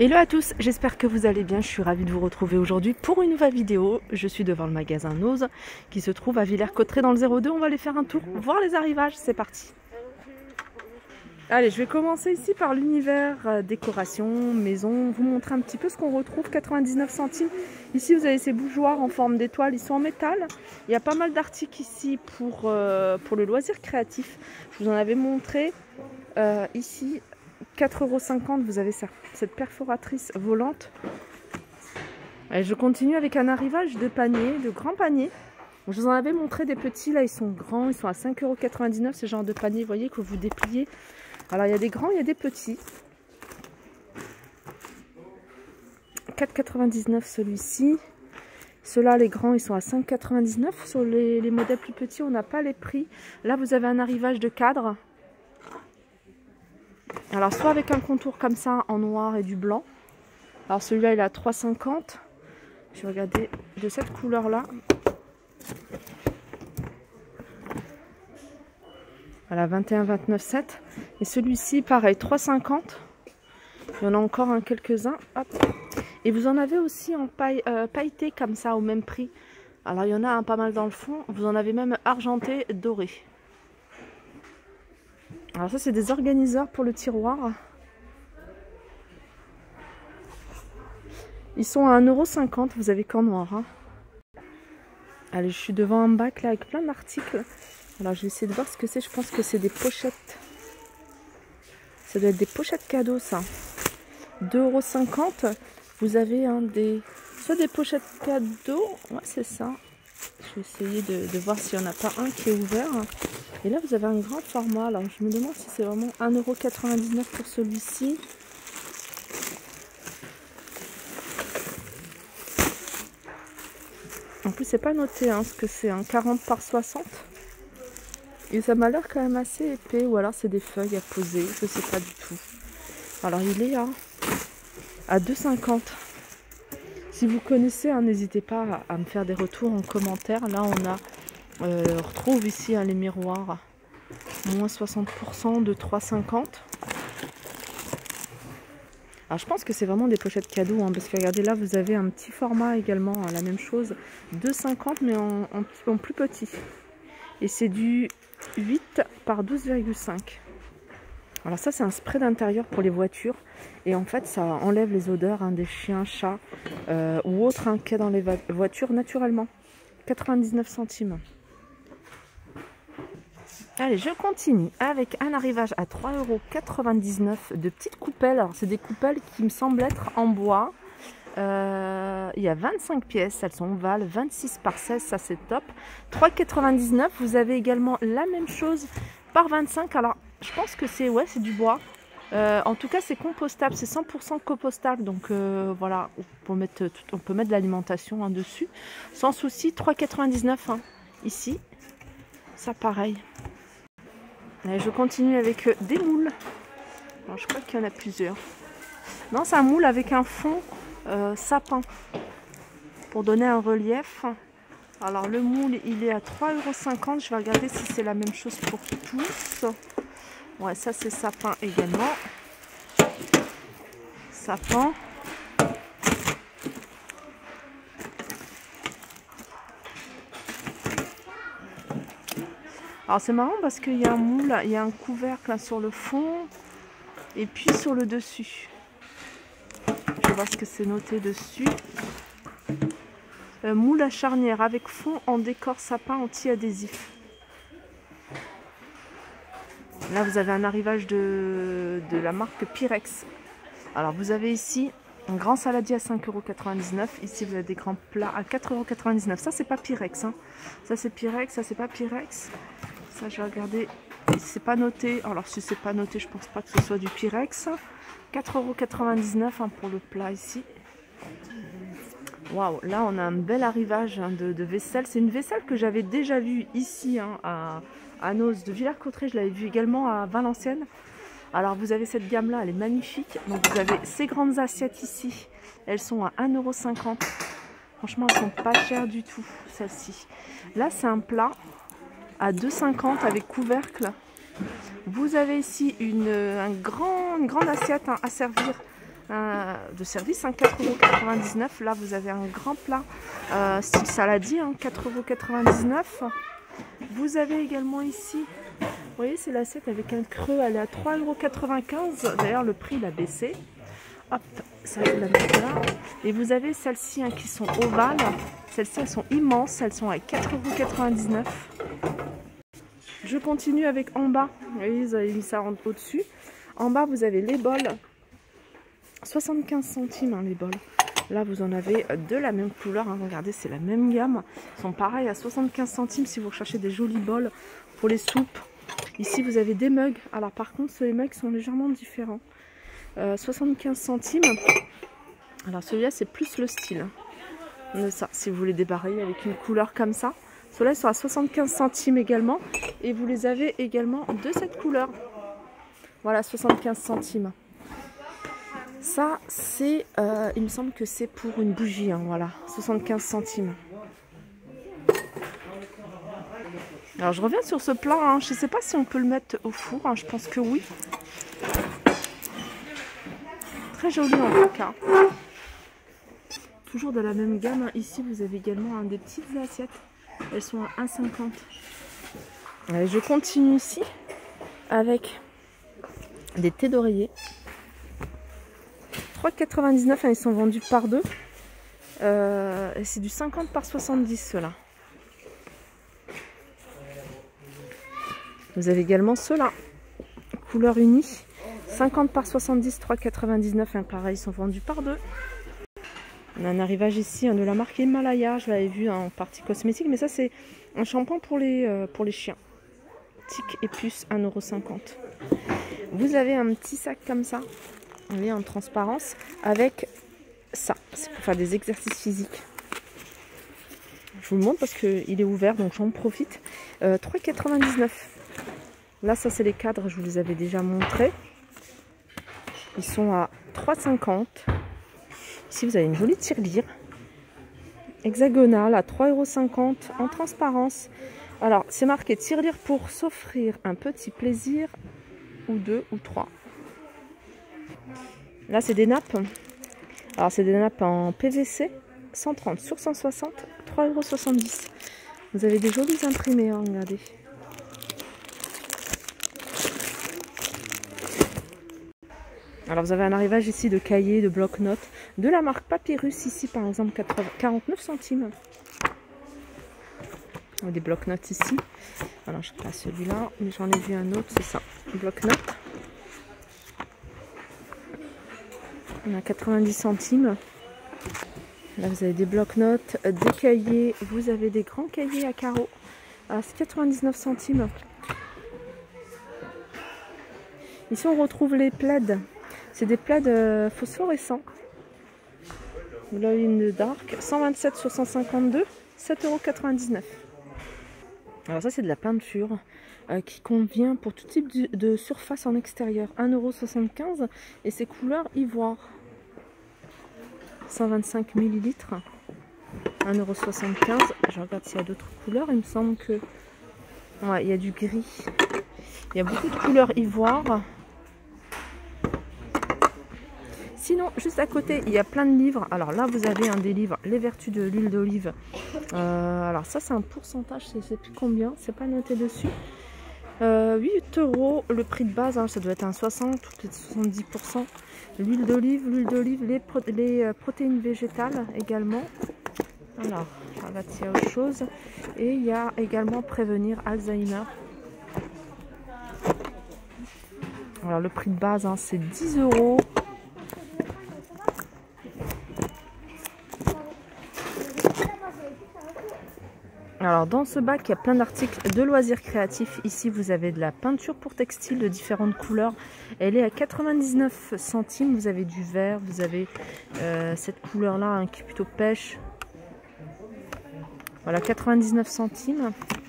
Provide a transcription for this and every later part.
Hello à tous, j'espère que vous allez bien, je suis ravie de vous retrouver aujourd'hui pour une nouvelle vidéo. Je suis devant le magasin Nose qui se trouve à Villers-Cotterêts dans le 02, on va aller faire un tour, voir les arrivages, c'est parti. Allez, je vais commencer ici par l'univers décoration, maison, vous montrer un petit peu ce qu'on retrouve, 99 centimes. Ici vous avez ces bougeoirs en forme d'étoile, ils sont en métal. Il y a pas mal d'articles ici pour le loisir créatif. Je vous en avais montré ici. 4,50 €, vous avez ça, cette perforatrice volante. Allez, je continue avec un arrivage de paniers, de grands paniers. Je vous en avais montré des petits, là ils sont grands, ils sont à 5,99 €, ce genre de panier, vous voyez, que vous dépliez. Alors il y a des grands, il y a des petits. 4,99 € celui-ci. Ceux-là, les grands, ils sont à 5,99 €. Sur les modèles plus petits, on n'a pas les prix. Là, vous avez un arrivage de cadre. Alors soit avec un contour comme ça en noir et du blanc. Alors celui-là il est à 3,50 €. Je vais regarder de cette couleur là. Voilà, 21, 29, 7. Et celui-ci pareil, 3,50 €. Il y en a encore un quelques-uns. Et vous en avez aussi en pailleté comme ça au même prix. Alors il y en a un pas mal dans le fond. Vous en avez même argenté, doré. Alors ça c'est des organiseurs pour le tiroir. Ils sont à 1,50 €, vous avez qu'en noir. Hein. Allez, je suis devant un bac là avec plein d'articles. Alors je vais essayer de voir ce que c'est, je pense que c'est des pochettes. Ça doit être des pochettes cadeaux ça. 2,50 €. Vous avez soit des pochettes cadeaux, ouais c'est ça. Je vais essayer de voir s'il n'y en a pas un qui est ouvert. Et là, vous avez un grand format. Alors, je me demande si c'est vraiment 1,99 € pour celui-ci. En plus, c'est pas noté ce que c'est. 40 par 60. Et ça m'a l'air quand même assez épais. Ou alors, c'est des feuilles à poser. Je sais pas du tout. Alors, il est à 2,50 €. Si vous connaissez, n'hésitez pas à me faire des retours en commentaire. Là, on retrouve ici les miroirs. Moins 60% de 3,50 €. Alors, je pense que c'est vraiment des pochettes cadeaux. Parce que regardez, là, vous avez un petit format également. La même chose. 2,50 € mais en plus petit. Et c'est du 8 par 12,5 €. Alors ça, c'est un spray d'intérieur pour les voitures. Et en fait, ça enlève les odeurs des chiens, chats ou autres qu'il y a dans les voitures naturellement. 99 centimes. Allez, je continue avec un arrivage à 3,99 € de petites coupelles. Alors, c'est des coupelles qui me semblent être en bois. Il y a 25 pièces, elles sont ovales, 26 par 16, ça c'est top. 3,99 €. Vous avez également la même chose par 25. Alors, je pense que c'est du bois. En tout cas, c'est compostable, c'est 100% compostable. Donc voilà, on peut mettre de l'alimentation dessus. Sans souci, 3,99 € ici. Ça pareil. Allez, je continue avec des moules. Alors, je crois qu'il y en a plusieurs. Non, c'est un moule avec un fond sapin. Pour donner un relief. Alors, le moule, il est à 3,50 €. Je vais regarder si c'est la même chose pour tous. Ouais, ça c'est sapin également. Sapin. Alors c'est marrant parce qu'il y a un moule, il y a un couvercle là, sur le fond et puis sur le dessus. Je vais voir ce que c'est noté dessus. Moule à charnière avec fond en décor sapin anti-adhésif. Là, vous avez un arrivage de la marque Pyrex. Alors, vous avez ici un grand saladier à 5,99 €. Ici, vous avez des grands plats à 4,99 €. Ça, c'est pas Pyrex. Ça, c'est Pyrex. Ça, c'est pas Pyrex. Ça, je vais regarder. C'est pas noté. Alors, si c'est pas noté, je pense pas que ce soit du Pyrex. 4,99 € pour le plat ici. Waouh, là, on a un bel arrivage de vaisselle. C'est une vaisselle que j'avais déjà vue ici à Nose de Villers-Cotterêts. Je l'avais vue également à Valenciennes. Alors, vous avez cette gamme-là, elle est magnifique. Donc, vous avez ces grandes assiettes ici. Elles sont à 1,50 €. Franchement, elles sont pas chères du tout, celles-ci. Là, c'est un plat à 2,50 € avec couvercle. Vous avez ici une grande assiette à servir de service, hein, 4,99 €. Là, vous avez un grand plat style saladier, hein, 4,99 €. Vous avez également ici, vous voyez, c'est l'assiette avec un creux, elle est à 3,95 €. D'ailleurs, le prix, il a baissé. Hop, ça je la mets là. Et vous avez celles-ci, hein, qui sont ovales. Celles-ci, elles sont immenses, elles sont à 4,99 €. Je continue avec en bas. Vous voyez, ils avaient mis ça au-dessus. En bas, vous avez les bols. 75 centimes, hein, les bols. Là, vous en avez de la même couleur. Hein. Regardez, c'est la même gamme. Ils sont pareils à 75 centimes si vous recherchez des jolis bols pour les soupes. Ici, vous avez des mugs. Alors, par contre, les mugs sont légèrement différents. 75 centimes. Alors, celui-là, c'est plus le style de ça. Si vous voulez débarrer avec une couleur comme ça. Ceux-là, ils sont à 75 centimes également. Et vous les avez également de cette couleur. Voilà, 75 centimes. Ça, c'est, il me semble que c'est pour une bougie, hein, voilà, 75 centimes. Alors, je reviens sur ce plat, hein, je ne sais pas si on peut le mettre au four, hein, je pense que oui. Très joli en tout cas. Toujours de la même gamme, ici vous avez également des petites assiettes, elles sont à 1,50 €. Allez, je continue ici avec des thés d'oreiller. 3,99 €, hein, ils sont vendus par deux. Et c'est du 50 par 70 ceux-là. Vous avez également ceux-là, couleur unie, 50 par 70, 3,99 €, hein, pareil, ils sont vendus par deux. On a un arrivage ici, hein, de la marque Himalaya, je l'avais vu en partie cosmétique, mais ça c'est un shampoing pour les chiens. Tic et puce, 1,50 €. Vous avez un petit sac comme ça, vous voyez, en transparence, avec ça, c'est pour faire des exercices physiques. Je vous le montre parce qu'il est ouvert, donc j'en profite. 3,99 €. Là, ça c'est les cadres, je vous les avais déjà montrés. Ils sont à 3,50 €. Ici, vous avez une jolie tirelire hexagonale à 3,50 € en transparence. Alors, c'est marqué tirelire pour s'offrir un petit plaisir, ou deux, ou trois. Là, c'est des nappes. Alors, c'est des nappes en PVC, 130 sur 160, 3,70 €. Vous avez des jolis imprimés, hein, regardez. Alors, vous avez un arrivage ici de cahiers, de bloc-notes, de la marque Papyrus, ici, par exemple, 49 centimes. Des bloc-notes ici. Alors, je ne sais pas celui-là, mais j'en ai vu un autre, c'est ça, bloc-notes. On a 90 centimes. Là, vous avez des bloc-notes, des cahiers. Vous avez des grands cahiers à carreaux. C'est 99 centimes. Ici, on retrouve les plaids. C'est des plaids phosphorescents. Glow in the dark. 127 sur 152. 7,99 €. Alors ça, c'est de la peinture qui convient pour tout type de surface en extérieur. 1,75 € et c'est couleur ivoire. 125 ml. 1,75 €. Je regarde s'il y a d'autres couleurs. Il me semble que... Ouais, il y a du gris. Il y a beaucoup de couleurs ivoire. Sinon, juste à côté, il y a plein de livres. Alors là, vous avez un des livres, Les vertus de l'huile d'olive. Alors ça, c'est un pourcentage, je ne sais plus combien, c'est pas noté dessus. 8 € le prix de base, hein, ça doit être un 60 ou peut-être 70%. L'huile d'olive, les protéines végétales également. Alors, je regarde s'il y a autre chose. Et il y a également prévenir Alzheimer. Alors le prix de base, hein, c'est 10 €. Alors dans ce bac, il y a plein d'articles de loisirs créatifs. Ici, vous avez de la peinture pour textile de différentes couleurs. Elle est à 99 centimes. Vous avez du vert, vous avez cette couleur-là, hein, qui est plutôt pêche. Voilà, 99 centimes.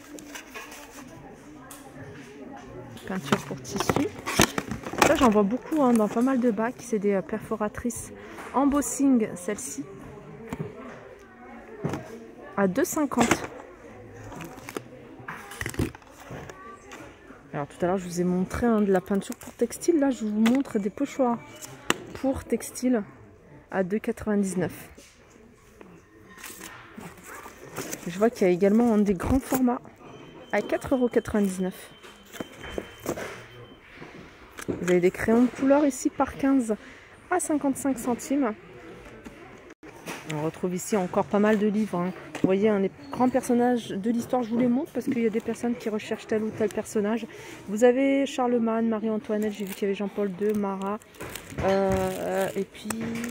Peinture pour tissu. Ça, j'en vois beaucoup, hein, dans pas mal de bacs. C'est des perforatrices embossing, celle-ci. À 2,50 €. Alors tout à l'heure, je vous ai montré, hein, de la peinture pour textile. Là, je vous montre des pochoirs four textile à 2,99 €. Je vois qu'il y a également des grands formats à 4,99 €. Vous avez des crayons de couleur ici par 15 à 55 centimes. On retrouve ici encore pas mal de livres. Hein. Vous voyez, les grands personnages de l'histoire, je vous les montre parce qu'il y a des personnes qui recherchent tel ou tel personnage. Vous avez Charlemagne, Marie-Antoinette, j'ai vu qu'il y avait Jean-Paul II, Marat. Et puis,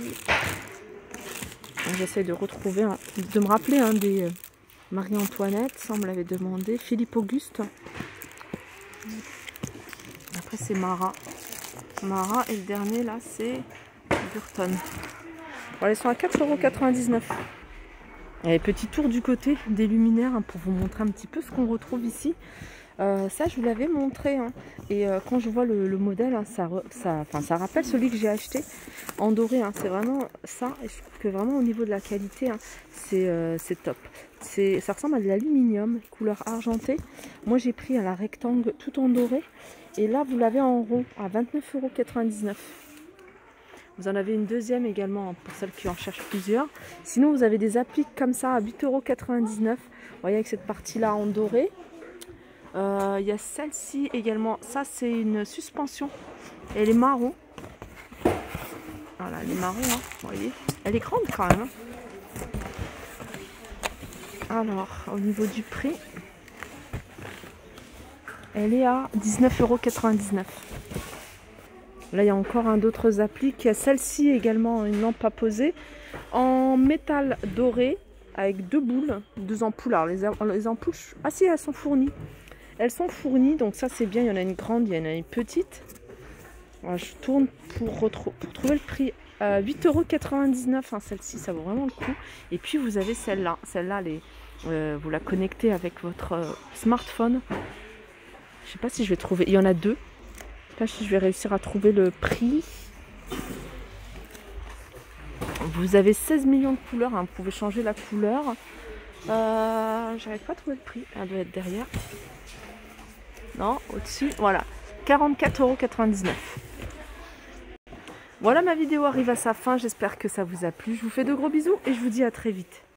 j'essaie de retrouver, de me rappeler des Marie-Antoinette, ça on me l'avait demandé. Philippe Auguste. Après c'est Marat. Marat et le dernier là c'est Burton. Voilà, ils sont à 4,99 €. Et petit tour du côté des luminaires pour vous montrer un petit peu ce qu'on retrouve ici. Ça je vous l'avais montré et quand je vois le modèle ça rappelle celui que j'ai acheté en doré. C'est vraiment ça et je trouve que vraiment au niveau de la qualité c'est top. Ça ressemble à de l'aluminium couleur argentée. Moi j'ai pris à la rectangle tout en doré et là vous l'avez en rond à 29,99 €. Vous en avez une deuxième également pour celles qui en cherchent plusieurs. Sinon vous avez des appliques comme ça à 8,99 €. Vous voyez avec cette partie là en doré. Il y a celle-ci également. Ça c'est une suspension. Elle est marron. Voilà, elle est marron, vous voyez. Elle est grande quand même. Alors, au niveau du prix, elle est à 19,99 €. Là, il y a encore d'autres appliques. Il y a celle-ci également, une lampe à poser en métal doré avec deux boules, deux ampoules. Alors, les ampoules, si, elles sont fournies. Elles sont fournies, donc ça c'est bien. Il y en a une grande, il y en a une petite. Voilà, je tourne pour trouver le prix. 8,99 €, celle-ci, ça vaut vraiment le coup. Et puis vous avez celle-là. Celle-là, vous la connectez avec votre smartphone. Je sais pas si je vais trouver. Il y en a deux. Je sais pas si je vais réussir à trouver le prix. Vous avez 16 millions de couleurs. Vous pouvez changer la couleur. J'arrive pas à trouver le prix. Elle doit être derrière. Non, au-dessus. Voilà. 44,99 €. Voilà, ma vidéo arrive à sa fin. J'espère que ça vous a plu. Je vous fais de gros bisous et je vous dis à très vite.